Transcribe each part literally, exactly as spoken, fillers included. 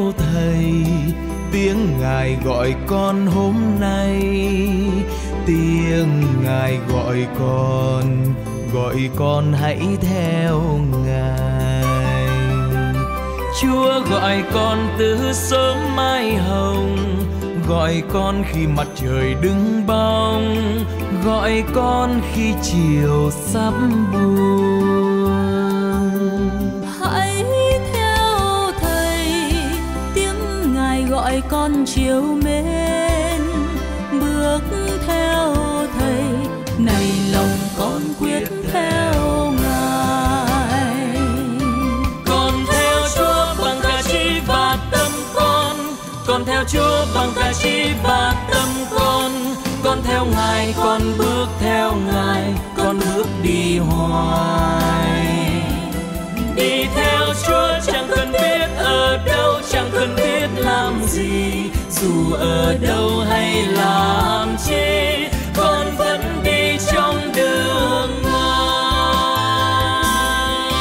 theo thầy, tiếng Ngài gọi con hôm nay, tiếng Ngài gọi con, gọi con hãy theo Ngài. Chúa gọi con từ sớm mai hồng, gọi con khi mặt trời đứng bóng, gọi con khi chiều sắp buông. Hãy theo thầy, tiếng Ngài gọi con chiều mến, bước theo thầy, này lòng con quyết theo Ngài. Con theo Chúa bằng cả trí và tâm con, con theo Chúa bằng cả trí và tâm con, con theo Ngài, con bước theo Ngài, con bước đi hoài. Đi theo Chúa chẳng cần biết ở đâu, chẳng cần biết làm gì, dù ở đâu hay làm chi, con vẫn đi trong đường Ngài.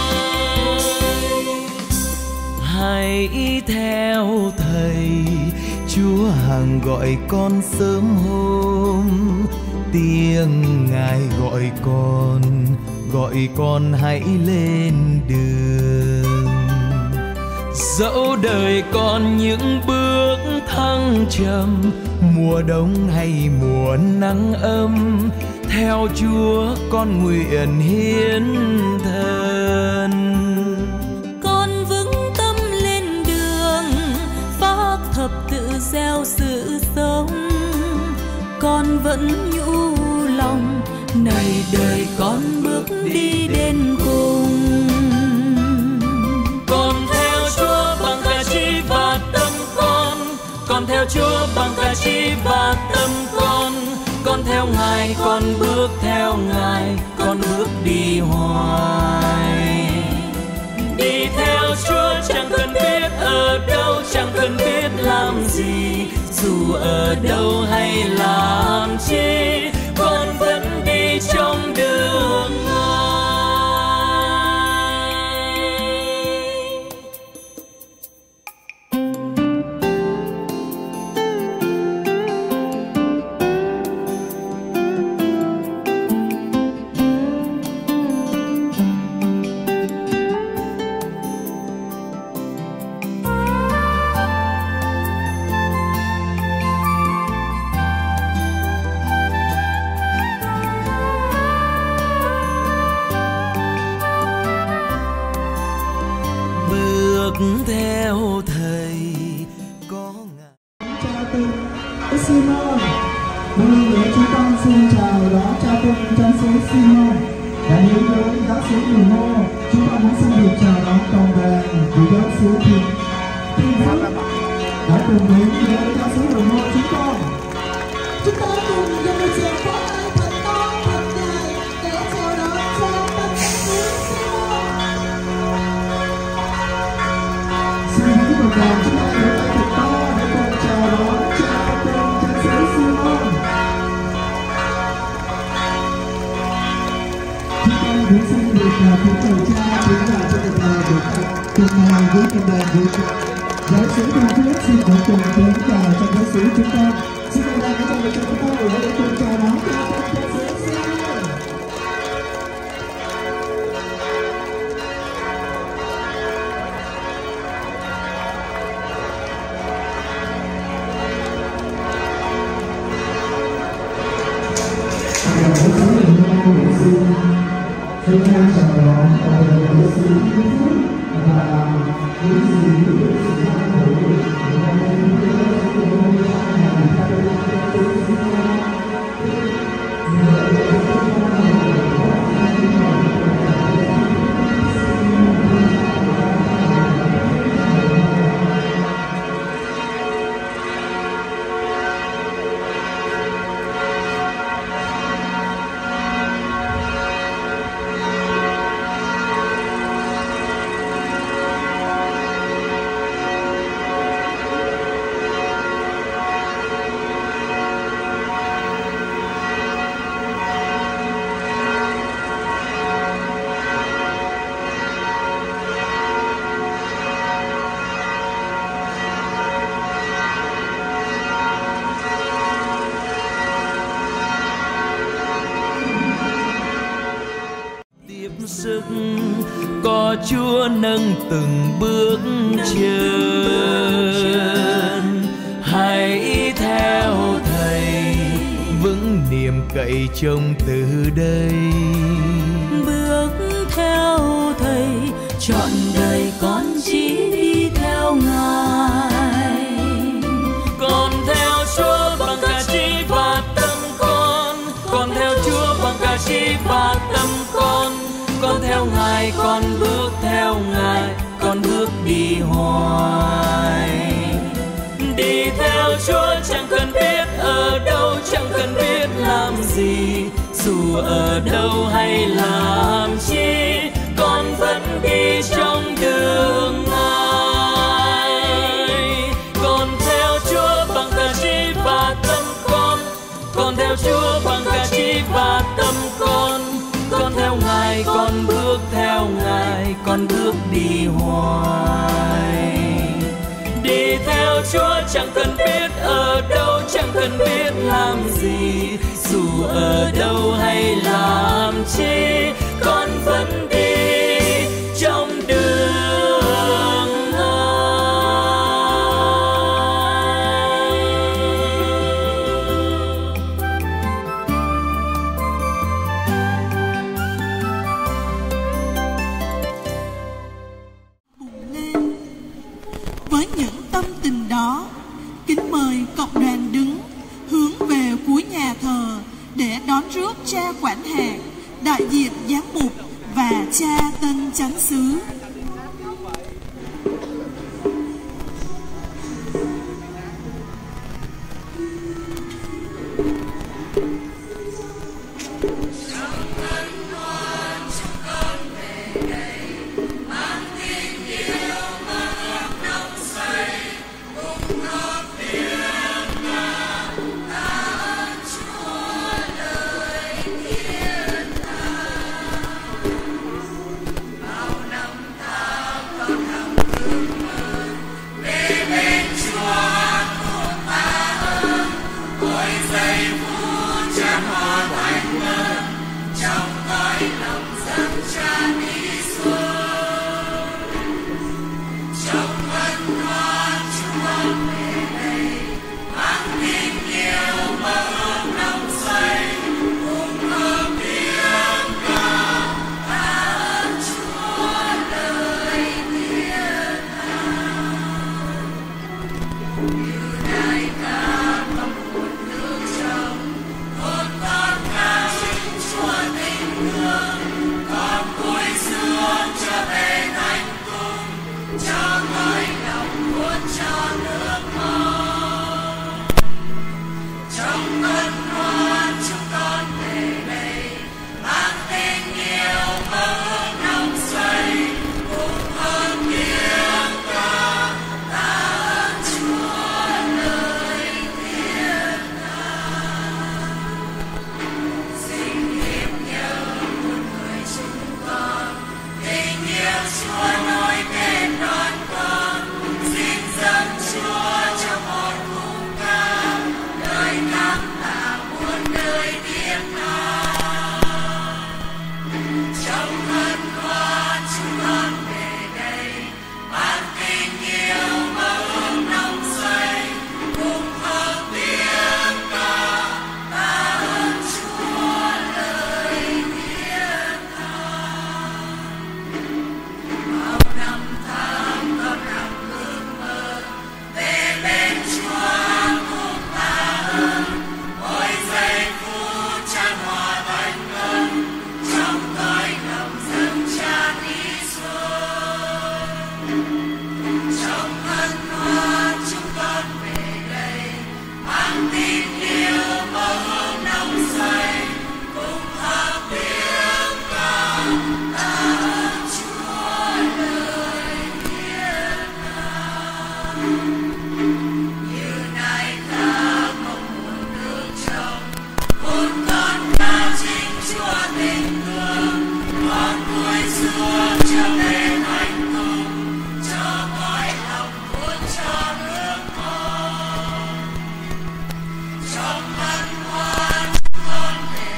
Hãy theo thầy, Chúa hằng gọi con sớm hôm, tiếng Ngài gọi con, gọi con hãy lên đường. Dẫu đời còn những bước thăng trầm, mùa đông hay mùa nắng ấm, theo Chúa con nguyện hiến thân. Con vững tâm lên đường, phác thập tự gieo sự sống, con vẫn nhủ lòng, này đời con bước đi đến cùng. Con theo Chúa bằng cả trí và tâm con, con theo Chúa bằng cả trí và tâm con, con theo Ngài, con bước theo Ngài, con bước đi hoài. Đi theo Chúa chẳng cần biết ở đâu, chẳng cần biết làm gì, dù ở đâu hay làm chi, con vẫn đi trong đường Ngài. Theo thầy có Ngài. Cha Tinh Simon, một lần nữa chúng con xin chào đón Cha Tinh Cha xứ Simon. Và nếu với giáo xứ Mường Mô, chúng con cũng xin được chào đón cộng đoàn của giáo xứ Thiên Thiên Phước đã cùng đến với giáo xứ Mường Mô chúng con. Chúng ta cùng dành một tràng pháo tay thật to thật dài để chào đón Cha Tinh Cha xứ Simon. Xin kính mời đoàn chúng ta vỗ tay thật to để cùng chào đón Cha Tinh Cha xứ Simon. Chúng ta cũng xin được kính chào Cha đến là cho cộng đoàn được cùng ngài với cộng đoàn với giáo xứ Thiên Phước xin được cùng đến và cho giáo xứ chúng ta. Xin cộng đoàn các bạn cho chúng ta để cùng chào đón Cha Tinh Cha xứ Simon. Chúng ta chào đón và giáo xứ Thiên Phước và những gì của sự phát triển của Chúa nâng từng bước chân. Hãy theo Thầy vững niềm cậy trông từ đây. Bước theo Thầy trọn đời con chỉ đi theo Ngài. Con theo Chúa bằng cả trí và tâm con. Con theo Chúa bằng cả trí và tâm con. Con theo Ngài, con bước theo Ngài, con bước đi hoài. Đi theo Chúa chẳng cần biết ở đâu, chẳng cần biết làm gì, dù ở đâu hay làm chi, con vẫn đi trong đường Ngài. Con theo Chúa bằng cả trí và tâm con. Con theo Chúa bằng cả trí và tâm con. Con theo Ngài, con bước theo Ngài, con bước đi hoài. Đi theo Chúa chẳng cần biết ở đâu, chẳng cần biết làm gì, dù ở đâu hay làm chi, con vẫn đi trong đường Với những tâm tình đó, kính mời cộng đoàn đứng hướng về cuối nhà thờ để đón rước cha quản hạt, đại diện giám mục và cha tân chánh xứ.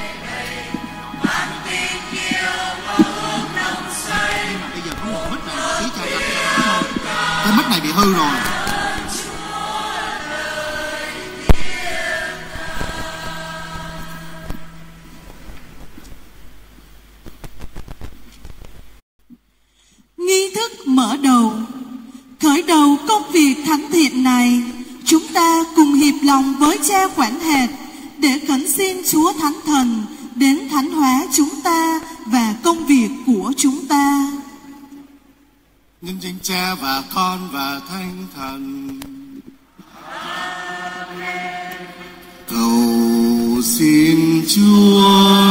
Bây giờ có một hết rồi. hư rồi. Nghi thức mở đầu. Khởi đầu công việc thánh thiện này, chúng ta cùng hiệp lòng với Cha Quản hạt để khẩn xin Chúa Thánh Thần đến thánh hóa chúng ta và công việc của chúng ta. Nhân danh Cha và Con và Thánh Thần. Cầu xin Chúa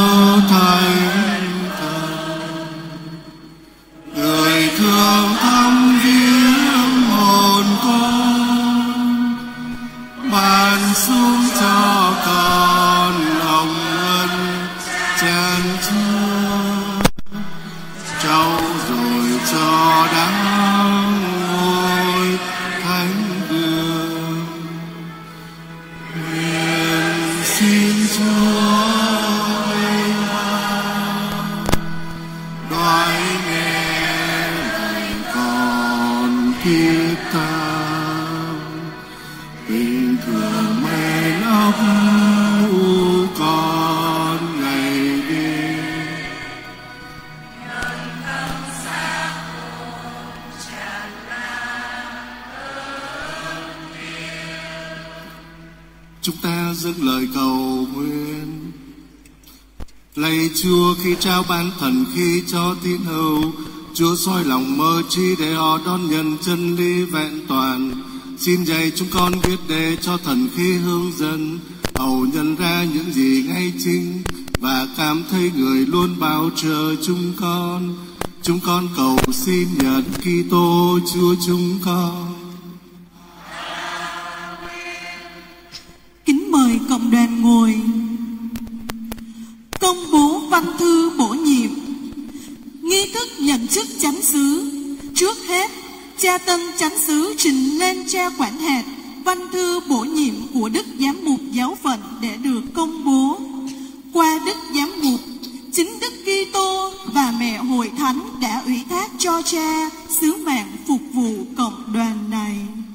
Thánh Thần, người thương thăm viếng hồn con, ban xuống cho con hồng ân chan chứa, trau dồi cho đáng ngôi thánh đường. Nguyện xin Chúa vinh hoa đoái nghe lời con thiết tha, tình thương mến ấp u con ngày đêm. Chúng ta dâng lời cầu nguyện. Lạy Chúa, khi trao ban thần khí cho tín hữu, Chúa soi lòng mơ chi để họ đón nhận chân lý vẹn toàn. Xin dạy chúng con biết để cho thần khí hướng dẫn, hầu nhận ra những gì ngay chính và cảm thấy người luôn bảo trợ chúng con. Chúng con cầu xin nhận Kitô Chúa chúng con. Kính mời cộng đoàn ngồi. Công bố văn thư bổ nhiệm. Nghi thức nhận chức chánh xứ. Trước hết, cha tân chánh xứ trình lên Cha Quản hạt văn thư bổ nhiệm của Đức Giám mục giáo phận để được công bố. Qua Đức Giám mục, chính Đức Kitô và Mẹ Hội Thánh đã ủy thác cho cha sứ mạng phục vụ cộng đoàn này.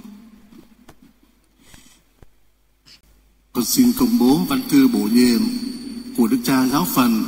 Con xin công bố văn thư bổ nhiệm của Đức Cha Giáo phận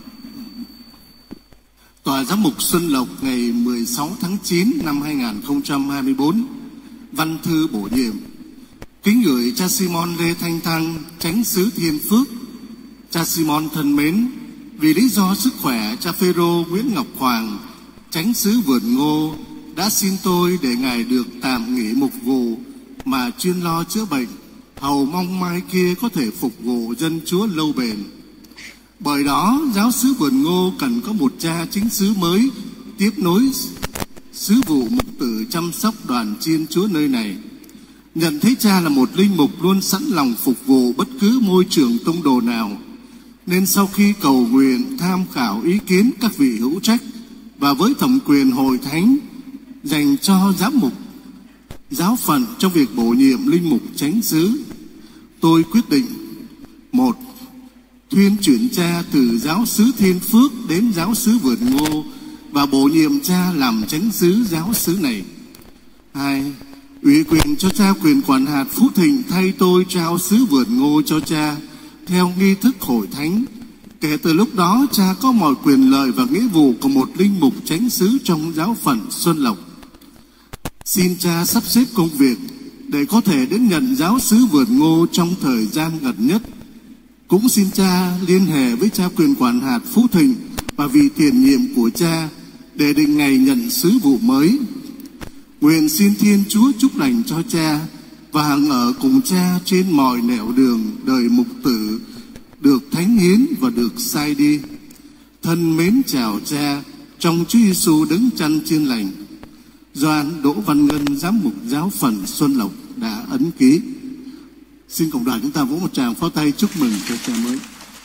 Tòa Giám mục Xuân Lộc ngày mười sáu tháng chín năm hai nghìn không trăm hai mươi tư. Văn thư bổ nhiệm. Kính gửi cha Simon Lê Thanh Thăng, chánh xứ Thiên Phước. Cha Simon thân mến, vì lý do sức khỏe, cha Phêrô Nguyễn Ngọc Hoàng, chánh xứ Vườn Ngô đã xin tôi để ngài được tạm nghỉ mục vụ mà chuyên lo chữa bệnh, hầu mong mai kia có thể phục vụ dân Chúa lâu bền. Bởi đó, giáo xứ Vườn Ngô cần có một cha chính xứ mới tiếp nối sứ vụ mục tử chăm sóc đoàn chiên Chúa nơi này. Nhận thấy cha là một linh mục luôn sẵn lòng phục vụ bất cứ môi trường tông đồ nào, nên sau khi cầu nguyện tham khảo ý kiến các vị hữu trách và với thẩm quyền hội thánh dành cho giám mục giáo phận trong việc bổ nhiệm linh mục chánh xứ, tôi quyết định: một, thuyên chuyển cha từ giáo xứ Thiên Phước đến giáo xứ Vườn Ngô và bổ nhiệm cha làm chánh xứ giáo xứ này. Hai, ủy quyền cho cha quyền quản hạt Phú Thịnh thay tôi trao xứ Vườn Ngô cho cha theo nghi thức hội thánh. Kể từ lúc đó, cha có mọi quyền lợi và nghĩa vụ của một linh mục chánh xứ trong giáo phận Xuân Lộc. Xin cha sắp xếp công việc để có thể đến nhận giáo xứ Vườn Ngô trong thời gian gần nhất. Cũng xin cha liên hệ với cha quyền quản hạt Phú Thịnh và vì tiền nhiệm của cha để định ngày nhận sứ vụ mới. Nguyện xin Thiên Chúa chúc lành cho cha và hằng ở cùng cha trên mọi nẻo đường đời mục tử, được thánh hiến và được sai đi. Thân mến chào cha trong Chúa Giêsu đấng chăn chiên lành. Doan Đỗ Văn Ngân, giám mục giáo phận Xuân Lộc đã ấn ký. Xin cộng đoàn chúng ta vỗ một tràng pháo tay chúc mừng cho cha mới.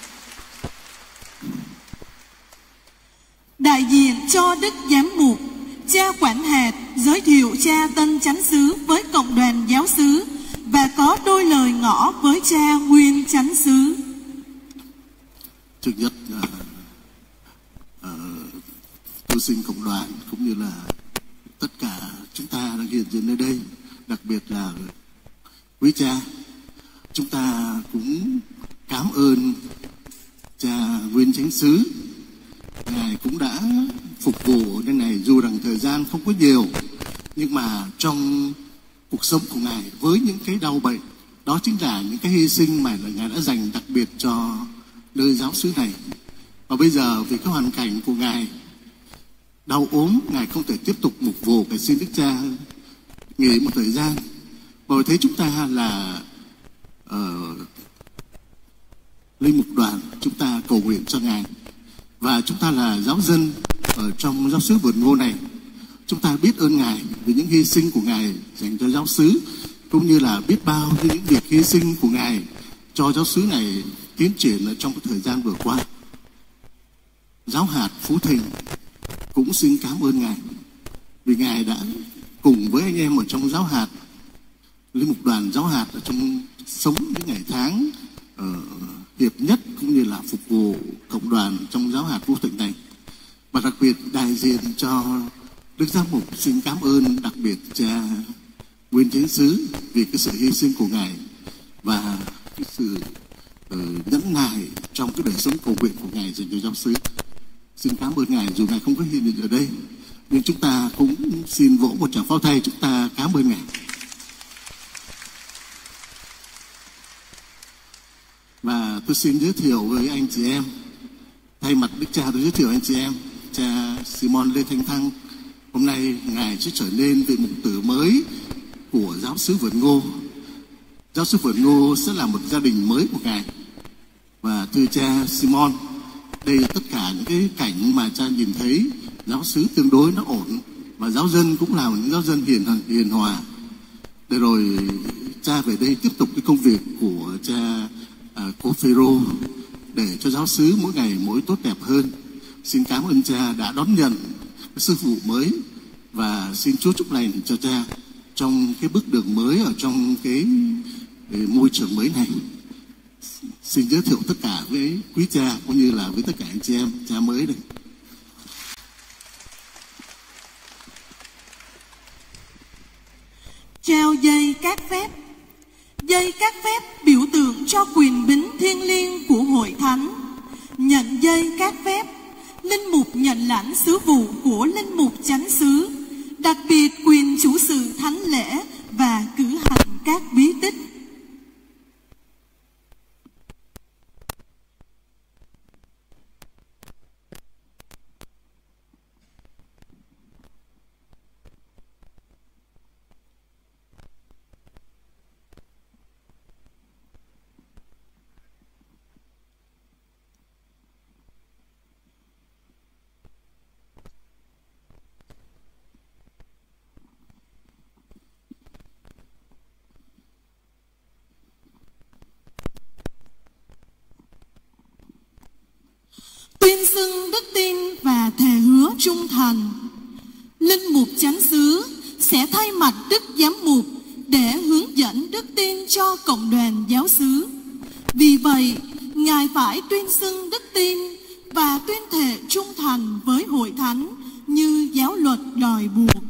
Đại diện cho Đức Giám mục, cha quản hạt giới thiệu cha tân chánh xứ với cộng đoàn giáo xứ và có đôi lời ngỏ với cha nguyên chánh xứ. Trước nhất, uh, uh, tôi xin cộng đoàn cũng như là tất cả chúng ta đang hiện dự nơi đây, đặc biệt là quý cha. Chúng ta cũng cảm ơn cha Nguyên Chánh Xứ. Ngài cũng đã phục vụ nơi này dù rằng thời gian không có nhiều, nhưng mà trong cuộc sống của Ngài với những cái đau bệnh, đó chính là những cái hy sinh mà Ngài đã dành đặc biệt cho nơi giáo xứ này. Và bây giờ vì cái hoàn cảnh của Ngài đau ốm, Ngài không thể tiếp tục mục vụ, phải xin Đức Cha nghỉ một thời gian. Bởi thế chúng ta là uh, linh mục đoàn, chúng ta cầu nguyện cho Ngài. Và chúng ta là giáo dân ở trong giáo xứ Vườn Ngô này, chúng ta biết ơn Ngài vì những hy sinh của Ngài dành cho giáo xứ, cũng như là biết bao những việc hy sinh của Ngài cho giáo xứ này tiến triển ở trong cái thời gian vừa qua. Giáo hạt Phú Thịnh cũng xin cảm ơn Ngài vì Ngài đã cùng với anh em ở trong giáo hạt, linh mục đoàn giáo hạt ở trong sống những ngày tháng uh, hiệp nhất, cũng như là phục vụ cộng đoàn trong giáo hạt Phú Thịnh này. Và đặc biệt đại diện cho Đức Giám mục xin cảm ơn đặc biệt cha Nguyên Chánh Xứ vì cái sự hy sinh của Ngài và cái sự uh, nhẫn nại trong cái đời sống cầu nguyện của Ngài dành cho giáo xứ. Xin cảm ơn Ngài dù Ngài không có hiện diện ở đây, nhưng chúng ta cũng xin vỗ một tràng pháo tay, chúng ta cảm ơn Ngài. Và tôi xin giới thiệu với anh chị em, thay mặt Đức Cha tôi giới thiệu anh chị em, cha Simon Lê Thanh Thăng. Hôm nay Ngài sẽ trở nên vị mục tử mới của giáo xứ Vườn Ngô. Giáo xứ Vườn Ngô sẽ là một gia đình mới của Ngài. Và thưa cha Simon, đây là tất cả những cái cảnh mà cha nhìn thấy giáo xứ tương đối nó ổn, và giáo dân cũng là những giáo dân hiền hiền hòa. Để rồi cha về đây tiếp tục cái công việc của cha à, Cố Phêrô để cho giáo xứ mỗi ngày mỗi tốt đẹp hơn. Xin cảm ơn cha đã đón nhận cái sư phụ mới, và xin Chúa chúc lành cho cha trong cái bước đường mới ở trong cái, cái môi trường mới này. Xin giới thiệu tất cả với quý cha cũng như là với tất cả anh chị em cha mới đây. Trao dây các phép. Dây các phép biểu tượng cho quyền bính thiêng liêng của hội thánh. Nhận dây các phép, linh mục nhận lãnh sứ vụ của linh mục chánh xứ, đặc biệt quyền chủ sự thánh lễ và cử hành các bí tích. Tuyên xưng đức tin và thề hứa trung thành. Linh mục chánh xứ sẽ thay mặt Đức Giám mục để hướng dẫn đức tin cho cộng đoàn giáo xứ. Vì vậy, Ngài phải tuyên xưng đức tin và tuyên thệ trung thành với hội thánh như giáo luật đòi buộc.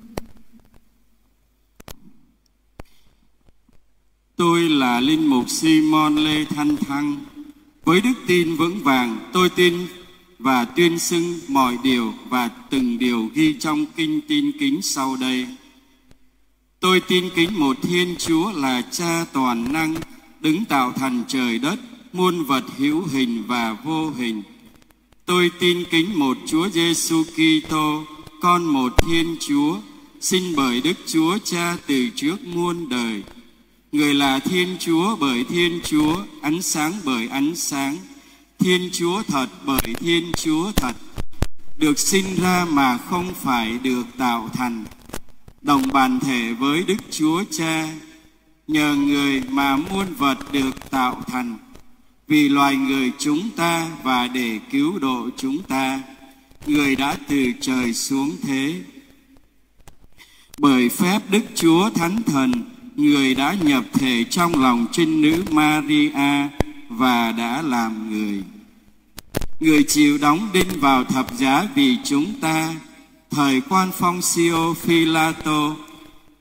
Tôi là linh mục Simon Lê Thanh Thăng. Với đức tin vững vàng, tôi tin và tuyên xưng mọi điều và từng điều ghi trong kinh tin kính sau đây. Tôi tin kính một Thiên Chúa là Cha toàn năng, đứng tạo thành trời đất, muôn vật hữu hình và vô hình. Tôi tin kính một Chúa Giêsu Kitô, con một Thiên Chúa, sinh bởi Đức Chúa Cha từ trước muôn đời. Người là Thiên Chúa bởi Thiên Chúa, ánh sáng bởi ánh sáng, Thiên Chúa thật bởi Thiên Chúa thật, được sinh ra mà không phải được tạo thành, đồng bản thể với Đức Chúa Cha. Nhờ người mà muôn vật được tạo thành, vì loài người chúng ta và để cứu độ chúng ta, người đã từ trời xuống thế. Bởi phép Đức Chúa Thánh Thần, người đã nhập thể trong lòng trinh nữ Maria và đã làm người. Người chịu đóng đinh vào thập giá vì chúng ta, thời quan Phong Siô Phi-la-tô,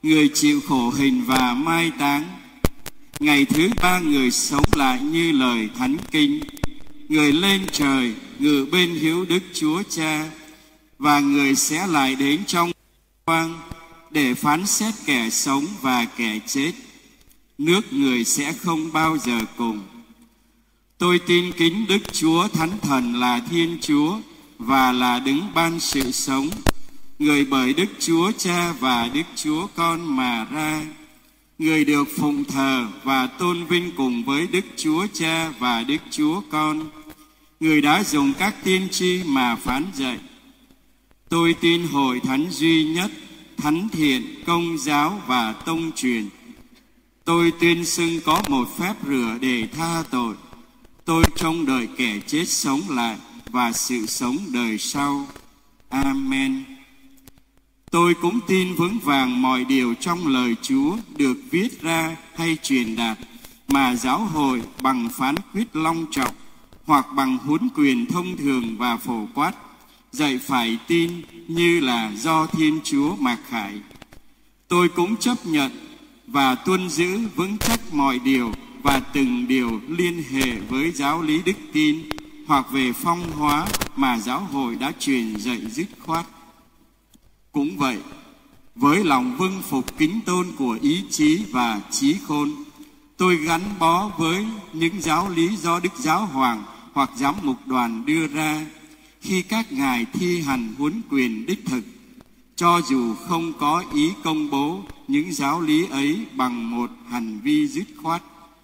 người chịu khổ hình và mai táng. Ngày thứ ba người sống lại như lời thánh kinh. Người lên trời ngự bên hiếu Đức Chúa Cha, và người sẽ lại đến trong quang để phán xét kẻ sống và kẻ chết. Nước người sẽ không bao giờ cùng. Tôi tin kính Đức Chúa Thánh Thần là Thiên Chúa và là đấng ban sự sống, người bởi Đức Chúa Cha và Đức Chúa Con mà ra, người được phụng thờ và tôn vinh cùng với Đức Chúa Cha và Đức Chúa Con, người đã dùng các tiên tri mà phán dạy. Tôi tin hội thánh duy nhất, thánh thiện, công giáo và tông truyền. Tôi tuyên xưng có một phép rửa để tha tội. Tôi trông đợi kẻ chết sống lại và sự sống đời sau. Amen. Tôi cũng tin vững vàng mọi điều trong lời Chúa được viết ra hay truyền đạt, mà giáo hội bằng phán quyết long trọng hoặc bằng huấn quyền thông thường và phổ quát dạy phải tin như là do Thiên Chúa mặc khải. Tôi cũng chấp nhận và tuân giữ vững chắc mọi điều và từng điều liên hệ với giáo lý đức tin hoặc về phong hóa mà giáo hội đã truyền dạy dứt khoát. Cũng vậy, với lòng vâng phục kính tôn của ý chí và trí khôn, tôi gắn bó với những giáo lý do Đức Giáo Hoàng hoặc giám mục đoàn đưa ra khi các ngài thi hành huấn quyền đích thực, cho dù không có ý công bố những giáo lý ấy bằng một hành vi dứt khoát.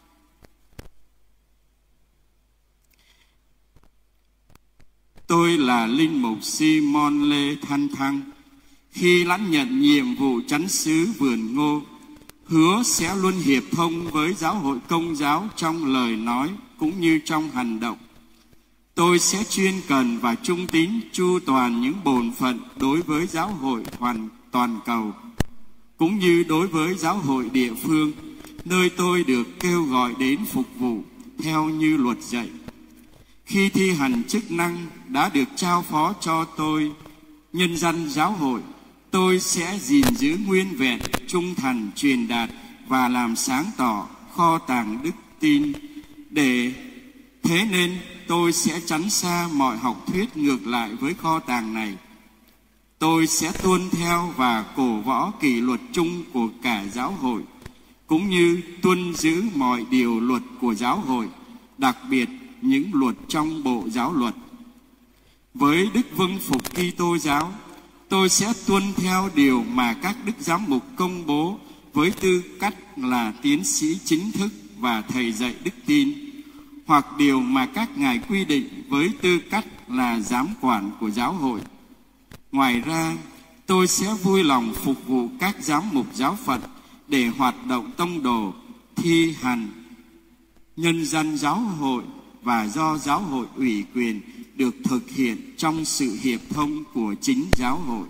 Tôi là linh mục Simon Lê Thanh Thăng. Khi lãnh nhận nhiệm vụ chánh xứ Vườn Ngô, hứa sẽ luôn hiệp thông với giáo hội Công giáo trong lời nói cũng như trong hành động. Tôi sẽ chuyên cần và trung tín chu toàn những bổn phận đối với giáo hội hoàn toàn cầu, cũng như đối với giáo hội địa phương, nơi tôi được kêu gọi đến phục vụ theo như luật dạy. Khi thi hành chức năng đã được trao phó cho tôi, nhân dân giáo hội, tôi sẽ gìn giữ nguyên vẹn, trung thành, truyền đạt và làm sáng tỏ kho tàng đức tin. Để thế nên tôi sẽ tránh xa mọi học thuyết ngược lại với kho tàng này. Tôi sẽ tuân theo và cổ võ kỷ luật chung của cả giáo hội, cũng như tuân giữ mọi điều luật của giáo hội, đặc biệt những luật trong bộ giáo luật. Với đức vâng phục Kitô giáo, tôi sẽ tuân theo điều mà các đức giám mục công bố với tư cách là tiến sĩ chính thức và thầy dạy đức tin, hoặc điều mà các ngài quy định với tư cách là giám quản của giáo hội. Ngoài ra, tôi sẽ vui lòng phục vụ các giám mục giáo phận để hoạt động tông đồ, thi hành nhân dân giáo hội và do giáo hội ủy quyền được thực hiện trong sự hiệp thông của chính giáo hội.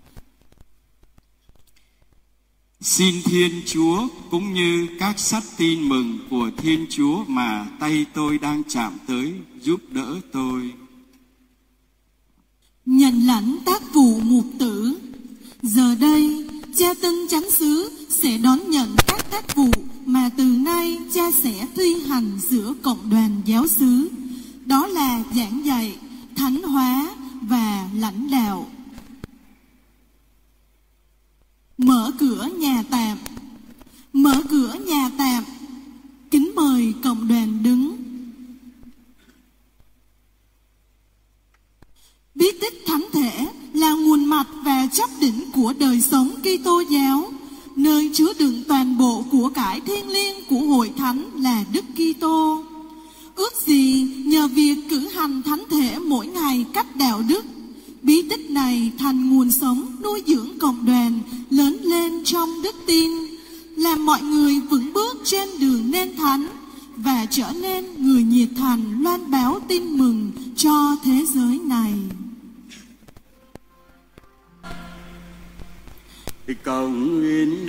Xin Thiên Chúa cũng như các sách tin mừng của Thiên Chúa mà tay tôi đang chạm tới giúp đỡ tôi. Nhận lãnh tác vụ mục tử. Giờ đây, cha Tân Chánh xứ sẽ đón nhận các tác vụ mà từ nay cha sẽ thi hành giữa cộng đoàn giáo xứ. Đó là giảng dạy, thánh hóa và lãnh đạo. Mở cửa nhà tạm. Mở cửa nhà tạm. Kính mời cộng đoàn đứng. Bí tích thánh thể là nguồn mạch và chóp đỉnh của đời sống Kitô giáo, nơi chứa đựng toàn bộ của cải thiêng liêng của hội thánh là Đức Kitô. Ước gì nhờ việc cử hành thánh thể mỗi ngày cách đạo đức, bí tích này thành nguồn sống nuôi dưỡng cộng đoàn lớn lên trong đức tin, làm mọi người vững bước trên đường nên thánh và trở nên người nhiệt thành loan báo tin mừng cho thế giới này. Cầu nguyện.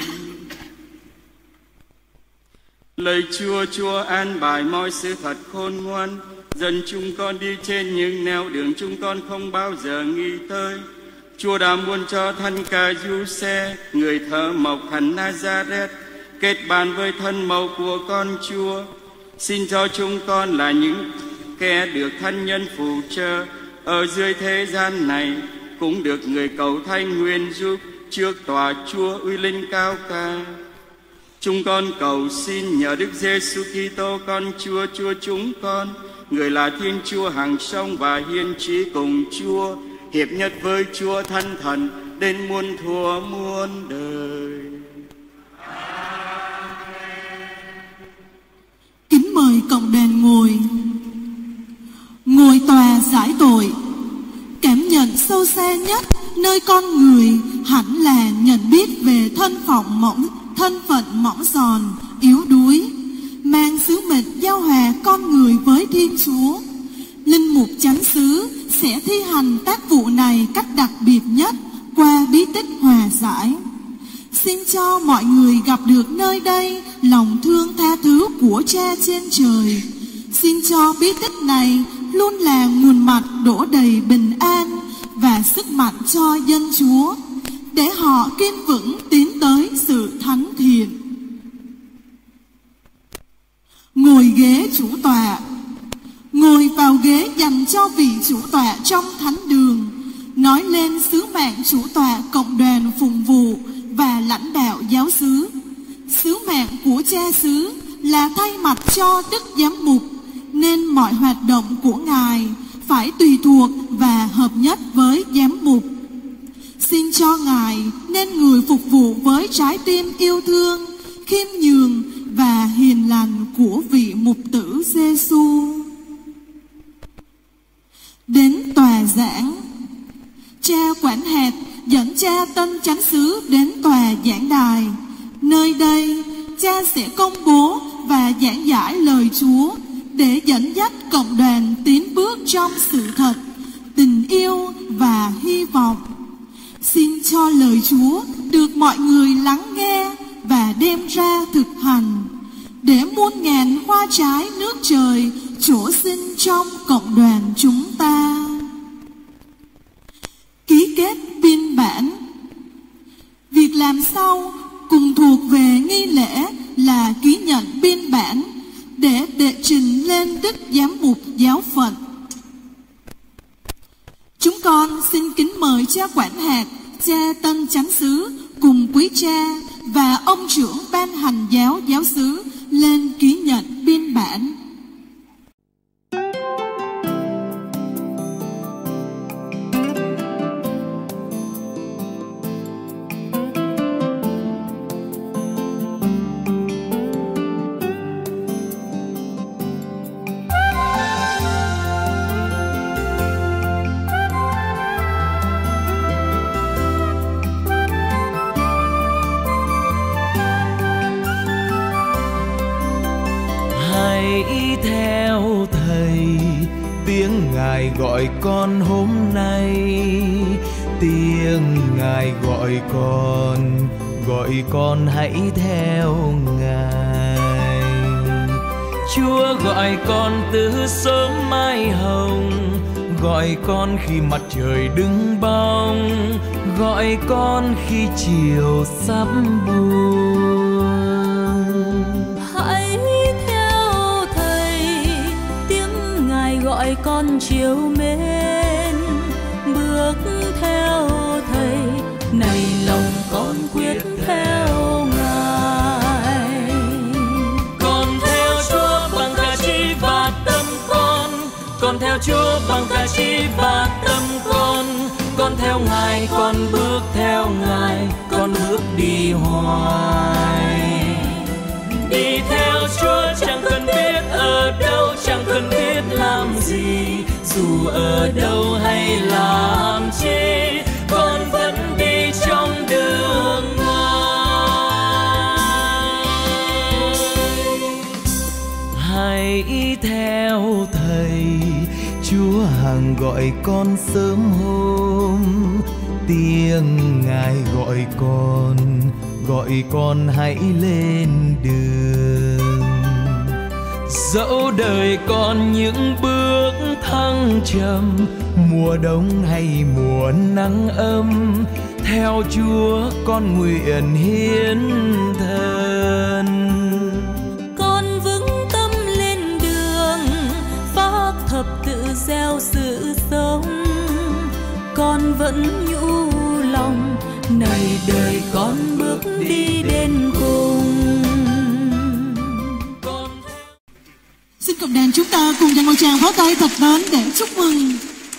Lạy Chúa, Chúa an bài mọi sự thật khôn ngoan, dẫn chúng con đi trên những nẻo đường chúng con không bao giờ nghĩ tới. Chúa đã muốn cho thân ca Giuse, người thợ mộc thành Nazareth, kết bạn với thân mẫu của con Chúa. Xin cho chúng con là những kẻ được thân nhân phù trợ ở dưới thế gian này, cũng được người cầu thánh nguyện giúp trước tòa Chúa uy linh cao ca. Chúng con cầu xin nhờ Đức Giêsu Kitô con Chúa, Chúa chúng con, người là Thiên Chúa hằng sống và hiên trí cùng Chúa, hiệp nhất với Chúa Thánh Thần đến muôn thuở muôn đời. Kính mời cộng đoàn ngồi. Ngồi tòa giải tội. Cảm nhận sâu xa nhất nơi con người hẳn là nhận biết về thân phận mỏng, thân phận mỏng giòn, yếu đuối, mang sứ mệnh giao hòa con người với Thiên Chúa. Linh mục chánh xứ sẽ thi hành tác vụ này cách đặc biệt nhất qua bí tích hòa giải. Xin cho mọi người gặp được nơi đây lòng thương tha thứ của Cha trên trời. Xin cho bí tích này luôn là nguồn mạch đổ đầy bình an và sức mạnh cho dân Chúa, để họ kiên vững tiến tới sự thánh thiện. Ngồi ghế chủ tọa. Ngồi vào ghế dành cho vị chủ tọa trong thánh đường, nói lên sứ mạng chủ tọa cộng đoàn phụng vụ và lãnh đạo giáo xứ. Sứ mạng của cha xứ là thay mặt cho Đức Giám mục, nên mọi hoạt động của Ngài phải tùy thuộc và hợp nhất với Giám mục. Xin cho Ngài nên người phục vụ với trái tim yêu thương, khiêm nhường và hiền lành của vị mục tử Giêsu. Đến tòa giảng. Cha quản hạt dẫn cha tân chánh xứ đến tòa giảng đài. Nơi đây, cha sẽ công bố và giảng giải lời Chúa để dẫn dắt cộng đoàn tiến bước trong sự thật, tình yêu và hy vọng. Xin cho lời Chúa được mọi người lắng nghe và đem ra thực hành, để muôn ngàn hoa trái nước trời trổ sinh trong cộng đoàn chúng ta. Ký kết biên bản. Việc làm sau cùng thuộc về nghi lễ là ký nhận biên bản để đệ trình lên Đức Giám mục giáo phận. Chúng con xin kính mời cha quản hạt, cha tân chánh xứ cùng quý cha và ông trưởng ban hành giáo giáo xứ lên ký nhận biên bản. Ngài gọi con hôm nay, tiếng Ngài gọi con, gọi con hãy theo Ngài. Chúa gọi con từ sớm mai hồng, gọi con khi mặt trời đứng bóng, gọi con khi chiều sắp buông. Hãy theo Thầy, tiếng Ngài gọi con chiều mến, bước theo Thầy, này lòng con quyết theo Ngài. Con theo Chúa bằng cả trí và tâm con, con theo Chúa bằng cả trí và tâm con, con theo Ngài, con bước theo Ngài, con bước đi hoài. Đi theo Chúa chẳng cần biết ở đâu, chẳng cần biết làm gì, dù ở đâu hay làm chi, con vẫn đi trong đường Ngài. Hãy theo Thầy, Chúa hằng gọi con sớm hôm, tiếng Ngài gọi con, gọi con hãy lên đường. Dẫu đời còn những bước thăng trầm, mùa đông hay mùa nắng ấm, theo Chúa con nguyện hiến thân. Con vững tâm lên đường, phác thập tự gieo sự sống. Con vẫn nhủ lòng, này đời con bước đi đến cùng. Xin cộng đoàn chúng ta cùng dành một tràng pháo tay thật lớn để chúc mừng.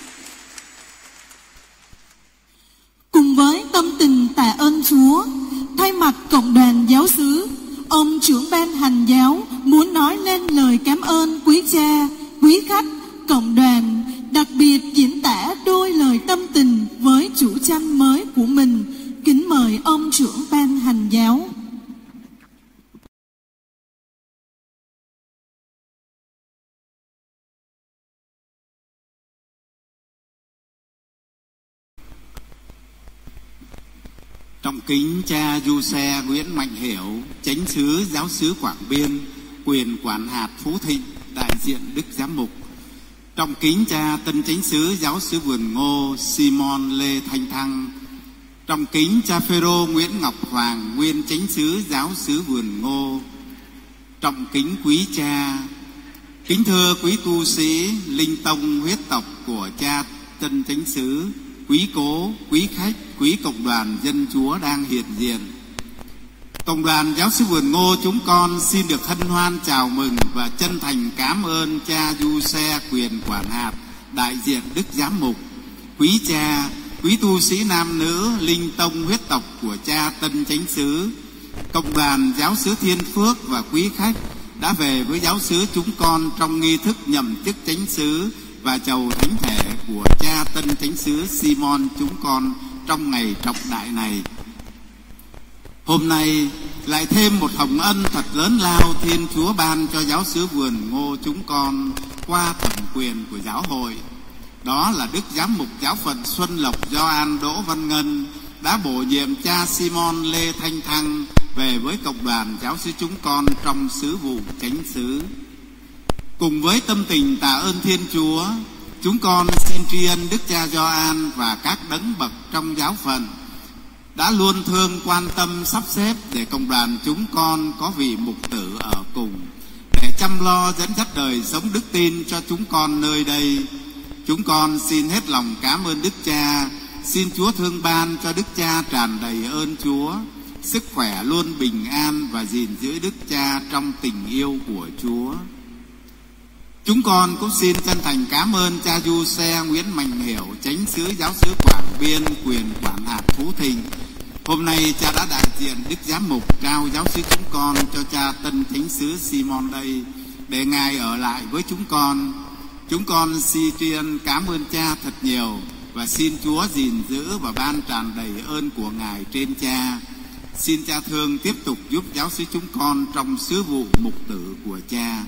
Cùng với tâm tình tạ ơn Chúa, thay mặt cộng đoàn giáo xứ, ông trưởng ban hành giáo muốn nói lên lời cảm ơn quý cha, quý khách, cộng đoàn, đặc biệt diễn tả đôi lời tâm tình với chủ chăn mới của mình. Kính mời ông trưởng ban hành giáo. Trọng kính cha Du Xe Nguyễn Mạnh Hiểu, chánh xứ giáo xứ Quảng Biên, quyền quản hạt Phú Thịnh, đại diện Đức Giám mục. Trọng kính cha tân chánh xứ giáo xứ Vườn Ngô Simon Lê Thanh Thăng. Trọng kính cha Phêrô Nguyễn Ngọc Hoàng, nguyên chánh xứ giáo xứ Vườn Ngô. Trọng kính quý cha, kính thưa quý tu sĩ linh tông huyết tộc của cha tân chánh xứ, quý cố, quý khách, quý cộng đoàn dân Chúa đang hiện diện. Cộng đoàn giáo xứ Vườn Ngô chúng con xin được hân hoan chào mừng và chân thành cảm ơn cha Du Xe quyền quản hạt, đại diện Đức Giám mục, quý cha, quý tu sĩ nam nữ linh tông huyết tộc của cha tân chánh xứ, cộng đoàn giáo xứ Thiên Phước và quý khách đã về với giáo xứ chúng con trong nghi thức nhậm chức chánh xứ và chầu thánh thể của cha tân chánh xứ Simon chúng con trong ngày trọng đại này. Hôm nay lại thêm một hồng ân thật lớn lao Thiên Chúa ban cho giáo xứ Vườn Ngô chúng con qua thẩm quyền của giáo hội. Đó là Đức Giám mục giáo phận Xuân Lộc Gioan Đỗ Văn Ngân đã bổ nhiệm cha Simon Lê Thanh Thăng về với cộng đoàn giáo xứ chúng con trong sứ vụ chánh xứ. Cùng với tâm tình tạ ơn Thiên Chúa, chúng con xin tri ân Đức cha Gioan và các đấng bậc trong giáo phận đã luôn thương quan tâm sắp xếp để cộng đoàn chúng con có vị mục tử ở cùng để chăm lo dẫn dắt đời sống đức tin cho chúng con nơi đây. Chúng con xin hết lòng cảm ơn Đức Cha, xin Chúa thương ban cho Đức Cha tràn đầy ơn Chúa, sức khỏe luôn bình an và gìn giữ Đức Cha trong tình yêu của Chúa. Chúng con cũng xin chân thành cảm ơn cha Du Xe Nguyễn Mạnh Hiểu, chánh xứ giáo xứ Quảng Biên, quyền quản hạt Phú Thịnh. Hôm nay cha đã đại diện Đức Giám mục trao giáo xứ chúng con cho cha tân chánh xứ Simon đây để ngài ở lại với chúng con. Chúng con xin tri ân cảm ơn cha thật nhiều và xin Chúa gìn giữ và ban tràn đầy ơn của ngài trên cha. Xin cha thương tiếp tục giúp giáo xứ chúng con trong sứ vụ mục tử của cha.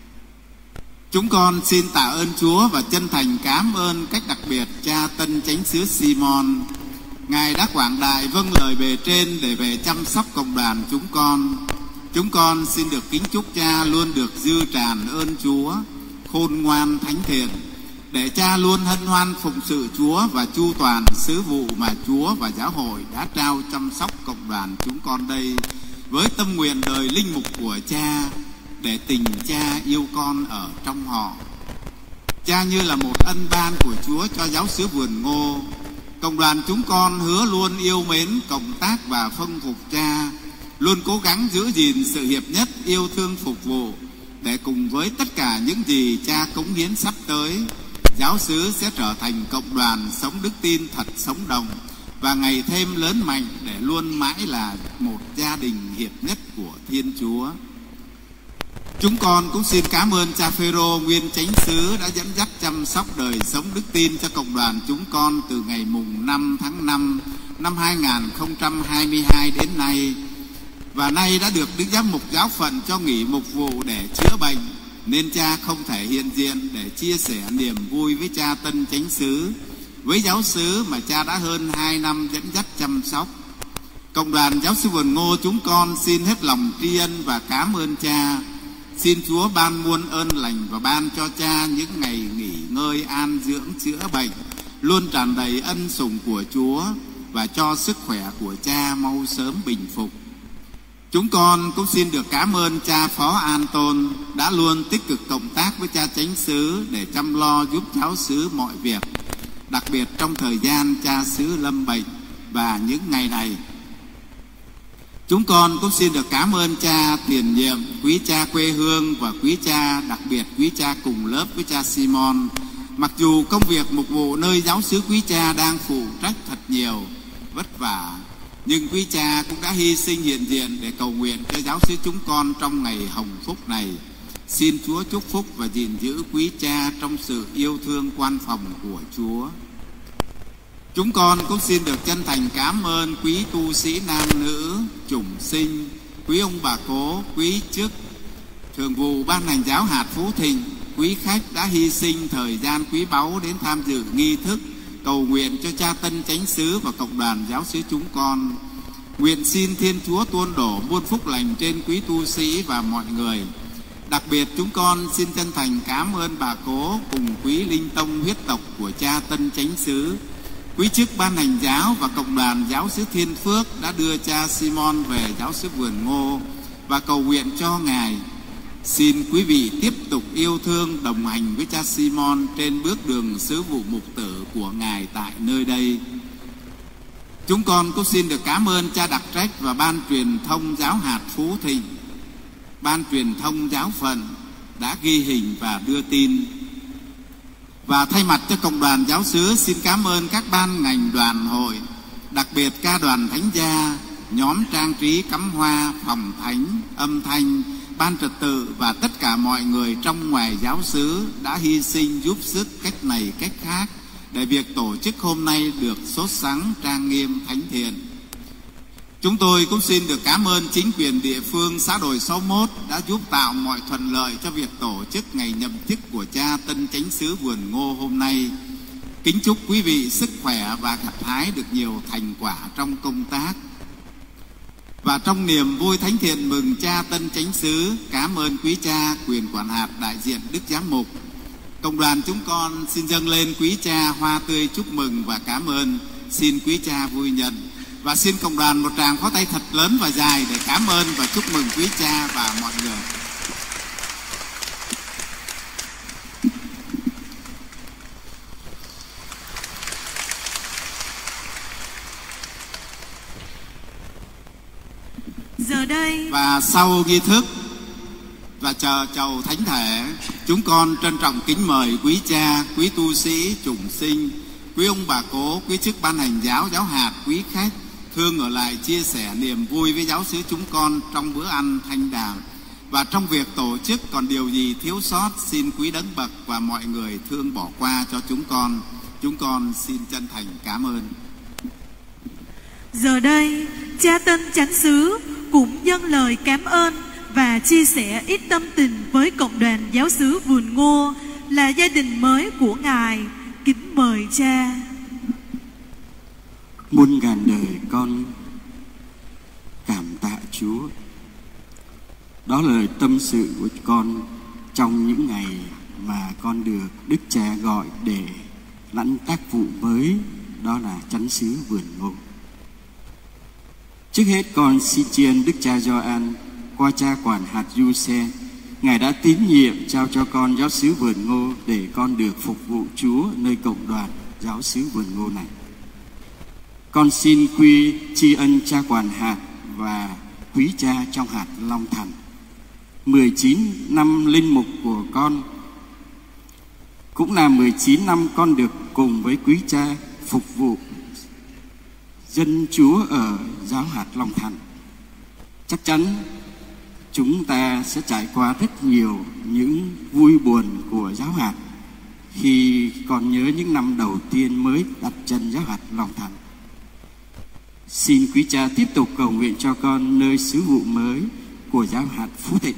Chúng con xin tạ ơn Chúa và chân thành cảm ơn cách đặc biệt cha tân chánh xứ Simon. Ngài đã quảng đại vâng lời bề trên để về chăm sóc cộng đoàn chúng con. Chúng con xin được kính chúc cha luôn được dư tràn ơn Chúa, khôn ngoan thánh thiện, để cha luôn hân hoan phụng sự Chúa và chu toàn sứ vụ mà Chúa và giáo hội đã trao chăm sóc cộng đoàn chúng con đây, với tâm nguyện đời linh mục của cha, để tình cha yêu con ở trong họ. Cha như là một ân ban của Chúa cho giáo xứ Vườn Ngô. Cộng đoàn chúng con hứa luôn yêu mến, cộng tác và phân phục cha, luôn cố gắng giữ gìn sự hiệp nhất, yêu thương phục vụ, để cùng với tất cả những gì cha cống hiến sắp tới, giáo xứ sẽ trở thành cộng đoàn sống đức tin thật sống động và ngày thêm lớn mạnh, để luôn mãi là một gia đình hiệp nhất của Thiên Chúa. Chúng con cũng xin cảm ơn cha Phêrô nguyên chánh xứ đã dẫn dắt chăm sóc đời sống đức tin cho cộng đoàn chúng con từ ngày mùng năm tháng năm năm hai nghìn không trăm hai mươi hai đến nay, và nay đã được Đức Giám mục giáo phận cho nghỉ mục vụ để chữa bệnh, nên cha không thể hiện diện để chia sẻ niềm vui với cha tân chánh xứ, với giáo xứ mà cha đã hơn hai năm dẫn dắt chăm sóc. Cộng đoàn giáo xứ Vườn Ngô chúng con xin hết lòng tri ân và cảm ơn cha. Xin Chúa ban muôn ơn lành và ban cho cha những ngày nghỉ ngơi an dưỡng chữa bệnh, luôn tràn đầy ân sủng của Chúa và cho sức khỏe của cha mau sớm bình phục. Chúng con cũng xin được cảm ơn cha Phó An Tôn đã luôn tích cực cộng tác với cha chánh xứ để chăm lo giúp giáo xứ mọi việc, đặc biệt trong thời gian cha xứ lâm bệnh và những ngày này. Chúng con cũng xin được cảm ơn cha tiền nhiệm, quý cha quê hương và quý cha, đặc biệt quý cha cùng lớp với cha Simon. Mặc dù công việc mục vụ nơi giáo xứ quý cha đang phụ trách thật nhiều, vất vả, nhưng quý cha cũng đã hy sinh hiện diện để cầu nguyện cho giáo xứ chúng con trong ngày hồng phúc này. Xin Chúa chúc phúc và gìn giữ quý cha trong sự yêu thương quan phòng của Chúa. Chúng con cũng xin được chân thành cảm ơn quý tu sĩ nam nữ, chủng sinh, quý ông bà cố, quý chức, thường vụ ban hành giáo hạt Phú Thịnh, quý khách đã hy sinh thời gian quý báu đến tham dự nghi thức cầu nguyện cho cha Tân Chánh xứ và cộng đoàn giáo xứ chúng con. Nguyện xin Thiên Chúa tuôn đổ muôn phúc lành trên quý tu sĩ và mọi người. Đặc biệt chúng con xin chân thành cảm ơn bà cố cùng quý linh tông huyết tộc của cha Tân Chánh xứ, quý chức ban hành giáo và cộng đoàn giáo xứ Thiên Phước đã đưa cha Simon về giáo xứ Vườn Ngô và cầu nguyện cho ngài. Xin quý vị tiếp tục yêu thương đồng hành với cha Simon trên bước đường sứ vụ mục tử của ngài tại nơi đây. Chúng con cũng xin được cảm ơn cha đặc trách và ban truyền thông giáo hạt Phú Thịnh, ban truyền thông giáo phận đã ghi hình và đưa tin. Và thay mặt cho cộng đoàn giáo xứ xin cảm ơn các ban ngành đoàn hội, đặc biệt ca đoàn thánh gia, nhóm trang trí cắm hoa, phòng thánh, âm thanh, ban trật tự và tất cả mọi người trong ngoài giáo xứ đã hy sinh giúp sức cách này cách khác để việc tổ chức hôm nay được sốt sắng, trang nghiêm, thánh thiện. Chúng tôi cũng xin được cảm ơn chính quyền địa phương xã Đồi sáu mốt đã giúp tạo mọi thuận lợi cho việc tổ chức ngày nhậm chức của cha Tân Chánh xứ Vườn Ngô hôm nay. Kính chúc quý vị sức khỏe và gặt hái được nhiều thành quả trong công tác. Và trong niềm vui thánh thiện mừng cha Tân Chánh xứ, cảm ơn quý cha, quyền quản hạt, đại diện Đức Giám mục. Cộng đoàn chúng con xin dâng lên quý cha hoa tươi chúc mừng và cảm ơn. Xin quý cha vui nhận. Và xin cộng đoàn một tràng pháo tay thật lớn và dài để cảm ơn và chúc mừng quý cha và mọi người. Giờ đây và sau nghi thức và chờ chầu thánh thể, chúng con trân trọng kính mời quý cha, quý tu sĩ, chủng sinh, quý ông bà cố, quý chức ban hành giáo, giáo hạt, quý khách thương ở lại chia sẻ niềm vui với giáo xứ chúng con trong bữa ăn thanh đàm. Và trong việc tổ chức còn điều gì thiếu sót, xin quý đấng bậc và mọi người thương bỏ qua cho chúng con. Chúng con xin chân thành cảm ơn. Giờ đây, cha Tân Chánh xứ cũng dâng lời cảm ơn và chia sẻ ít tâm tình với cộng đoàn giáo xứ Vườn Ngô là gia đình mới của ngài. Kính mời cha. Muôn ngàn đời con cảm tạ Chúa. Đó là lời tâm sự của con trong những ngày mà con được Đức Cha gọi để lãnh tác vụ mới, đó là Chánh xứ Vườn Ngô. Trước hết con xin tri ân Đức Cha Gioan qua cha quản hạt Giuse. Ngài đã tín nhiệm trao cho con giáo xứ Vườn Ngô để con được phục vụ Chúa nơi cộng đoàn giáo xứ Vườn Ngô này. Con xin quy tri ân cha quản hạt và quý cha trong hạt Long Thành. mười chín năm linh mục của con cũng là mười chín năm con được cùng với quý cha phục vụ dân Chúa ở giáo hạt Long Thành. Chắc chắn chúng ta sẽ trải qua rất nhiều những vui buồn của giáo hạt khi còn nhớ những năm đầu tiên mới đặt chân giáo hạt Long Thành. Xin quý cha tiếp tục cầu nguyện cho con nơi sứ vụ mới của giáo hạt Phú Thịnh.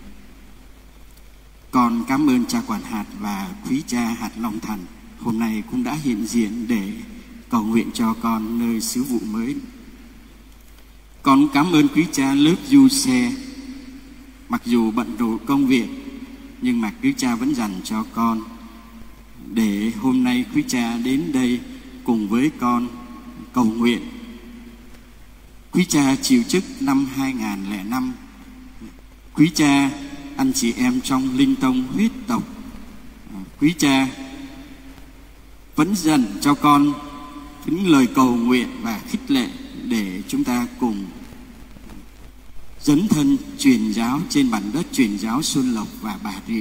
Con cảm ơn cha quản hạt và quý cha hạt Long Thành hôm nay cũng đã hiện diện để cầu nguyện cho con nơi sứ vụ mới. Con cảm ơn quý cha lớp Giuse. Mặc dù bận rộn công việc nhưng mà quý cha vẫn dành cho con để hôm nay quý cha đến đây cùng với con cầu nguyện. Quý cha chịu chức năm hai nghìn không trăm lẻ năm. Quý cha, anh chị em trong linh tông huyết tộc, quý cha vẫn dần cho con những lời cầu nguyện và khích lệ để chúng ta cùng dấn thân truyền giáo trên bản đất truyền giáo Xuân Lộc và Bà Rịa.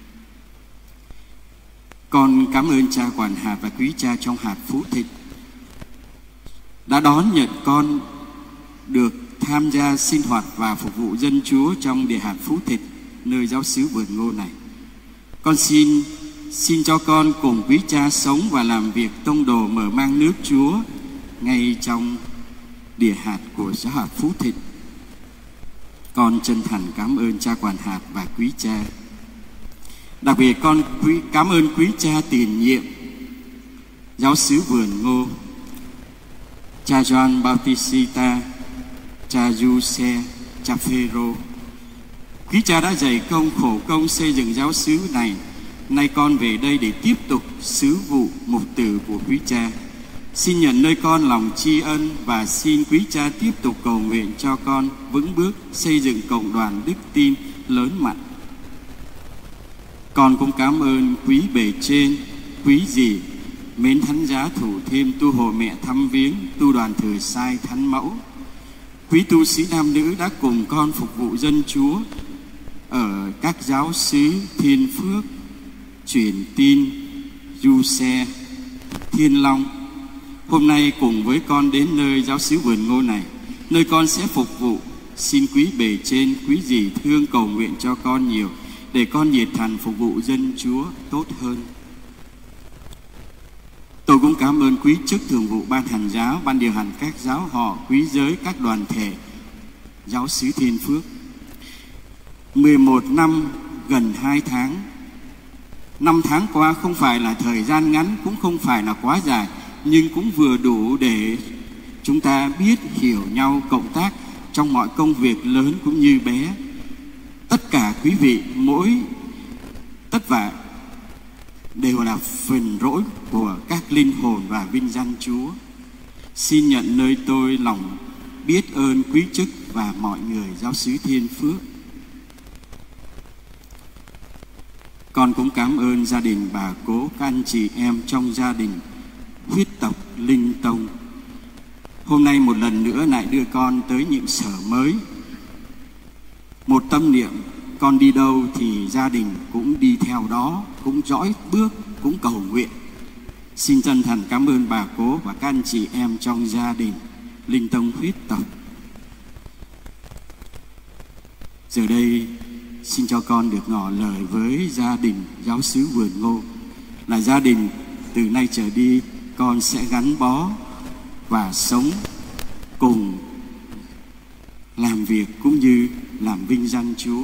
Con cảm ơn cha quản hạt và quý cha trong hạt Phú Thịnh đã đón nhận con được tham gia sinh hoạt và phục vụ dân Chúa trong địa hạt Phú Thịnh, nơi giáo xứ Vườn Ngô này. Con xin xin cho con cùng quý cha sống và làm việc tông đồ mở mang nước Chúa ngay trong địa hạt của giáo hạt Phú Thịnh. Con chân thành cảm ơn cha quản hạt và quý cha. Đặc biệt con quý, cảm ơn quý cha tiền nhiệm giáo xứ Vườn Ngô, cha John Bautista, cha Giuse, cha Phêrô. Quý cha đã dày công khổ công xây dựng giáo xứ này. Nay con về đây để tiếp tục sứ vụ mục tử của quý cha. Xin nhận nơi con lòng tri ân và xin quý cha tiếp tục cầu nguyện cho con vững bước xây dựng cộng đoàn đức tin lớn mạnh. Con cũng cảm ơn quý bề trên, quý dì, mến thánh giá thủ thêm tu hộ mẹ thăm viếng, tu đoàn thừa sai thánh mẫu. Quý tu sĩ nam nữ đã cùng con phục vụ dân Chúa ở các giáo xứ Thiên Phước, Truyền Tin, Du Xe, Thiên Long. Hôm nay cùng với con đến nơi giáo xứ Vườn Ngô này, nơi con sẽ phục vụ. Xin quý bề trên, quý dì thương cầu nguyện cho con nhiều để con nhiệt thành phục vụ dân Chúa tốt hơn. Tôi cũng cảm ơn quý chức thường vụ ban hành giáo, ban điều hành các giáo họ, quý giới, các đoàn thể giáo xứ Thiên Phước. mười một năm gần hai tháng. Năm tháng qua không phải là thời gian ngắn, cũng không phải là quá dài, nhưng cũng vừa đủ để chúng ta biết hiểu nhau, cộng tác trong mọi công việc lớn cũng như bé. Tất cả quý vị, mỗi tất cả đều là phần rỗi của các linh hồn và vinh danh Chúa. Xin nhận nơi tôi lòng biết ơn quý chức và mọi người giáo xứ Thiên Phước. Con cũng cảm ơn gia đình bà cố, các anh chị em trong gia đình huyết tộc Linh Tông. Hôm nay một lần nữa lại đưa con tới nhiệm sở mới. Một tâm niệm, con đi đâu thì gia đình cũng đi theo đó, cũng dõi bước, cũng cầu nguyện. Xin chân thành cảm ơn bà cố và các anh chị em trong gia đình Linh Tông huyết tộc. Giờ đây xin cho con được ngỏ lời với gia đình giáo xứ Vườn Ngô, là gia đình từ nay trở đi con sẽ gắn bó và sống cùng, làm việc cũng như làm vinh danh Chúa.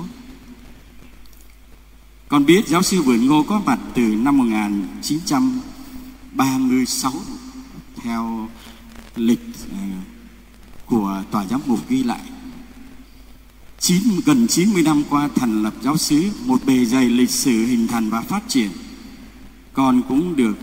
Con biết giáo sư Vườn Ngô có mặt từ năm một nghìn chín trăm ba mươi sáu theo lịch của tòa giám mục ghi lại. Chín, gần chín mươi năm qua thành lập giáo xứ, một bề dày lịch sử hình thành và phát triển. Con cũng được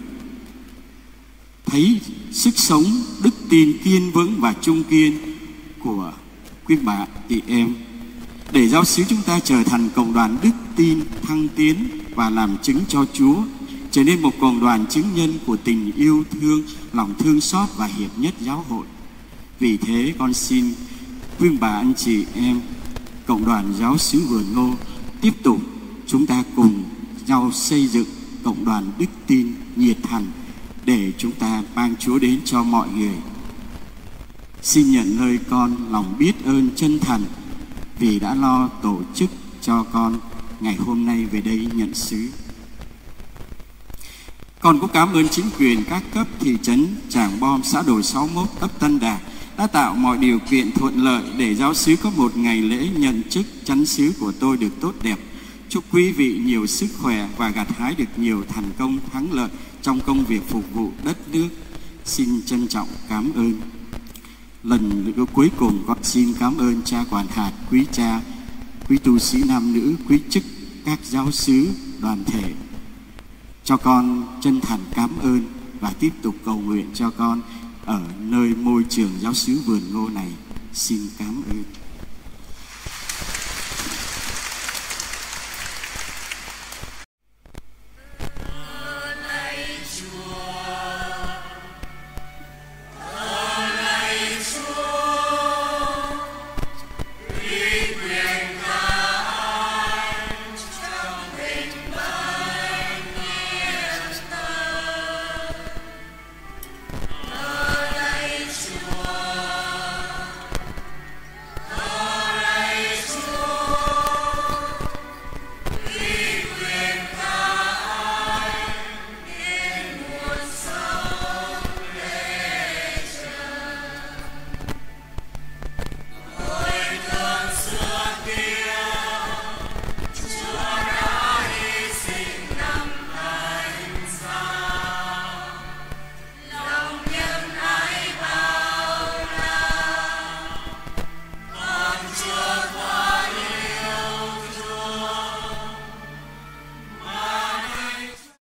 thấy sức sống, đức tin kiên vững và trung kiên của quý bà chị em, để giáo xứ chúng ta trở thành cộng đoàn đức tin thăng tiến và làm chứng cho Chúa, trở nên một cộng đoàn chứng nhân của tình yêu thương, lòng thương xót và hiệp nhất giáo hội. Vì thế con xin quý bà anh chị em cộng đoàn giáo xứ Vườn Ngô tiếp tục chúng ta cùng nhau xây dựng cộng đoàn đức tin nhiệt thành để chúng ta mang Chúa đến cho mọi người. Xin nhận lời con lòng biết ơn chân thành vì đã lo tổ chức cho con ngày hôm nay về đây nhận xứ. Con cũng cảm ơn chính quyền các cấp thị trấn Tràng Bom, xã Đồi sáu mươi mốt, ấp Tân Đà đã tạo mọi điều kiện thuận lợi để giáo xứ có một ngày lễ nhận chức chánh xứ của tôi được tốt đẹp. Chúc quý vị nhiều sức khỏe và gặt hái được nhiều thành công thắng lợi trong công việc phục vụ đất nước. Xin trân trọng cảm ơn. Lần nữa cuối cùng con xin cảm ơn cha quản hạt, quý cha, quý tu sĩ nam nữ, quý chức các giáo xứ, đoàn thể cho con chân thành cảm ơn và tiếp tục cầu nguyện cho con ở nơi môi trường giáo xứ Vườn Ngô này. Xin cảm ơn.